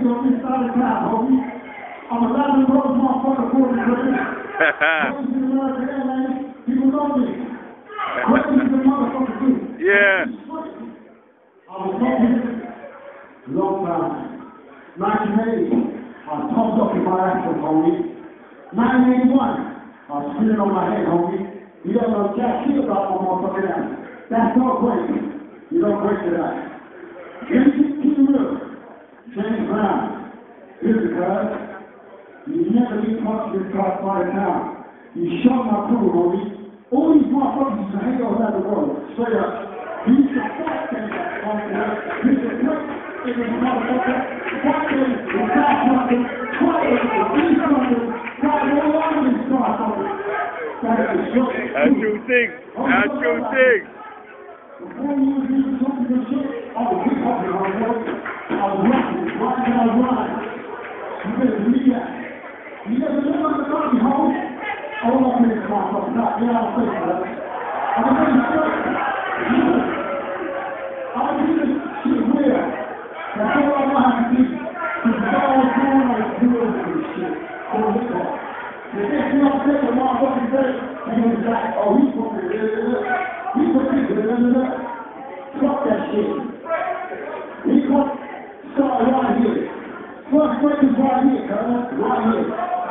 you on this side of town, homie. I'm a lot of those motherfuckers for the crazy. People know me. Crazy is the motherfucker too. Yeah. I was talking long time. 1980, I was pumped up in my ass, homie. 1981, I was spinning on my head, homie. You don't know jack shit about my motherfucking ass. That's not break. You don't break it out. Keep real. James Brown. Here's the cuz. You never get caught in this car by the town. You shot my crew, homie. All these motherfuckers used to hang out around the world. Straight up. You used to fight them, homie. You used to break in this motherfucker. Fight them, the back fucker, fight them, the east fucker, fight all out of this car, homie. That's your thing. That's your thing. Before you was even talking this shit, I was hip-hopping, homie. I was rapping, riding on rhyme. You better believe that. You never live on the country, homie. I don't want to make this motherfucker not. Get out of the face, brother. I'm going to make you straight. I'm going to do this shit weird. That's all I want to do. Because it's all going on this weird shit. So hip-hop. If they see I'm sick of motherfucking face, they're going to be like, oh, he's fucking he's fucking fuck that shit. He got start right here. First break is right here, cuz. Right here.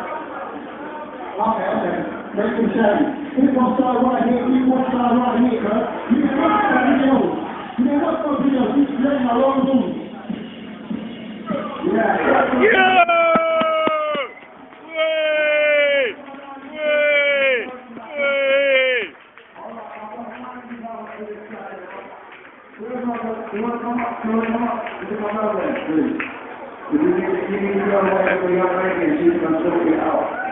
Okay. Make some shame. He gonna start right here. He gonna start right here, cuz. You can watch my videos. You can watch my videos. He's playing my own movies. Yeah. You want to come up? You want to come up? You can come out there, please. If you need to go away for your radio, she's going to sort you out.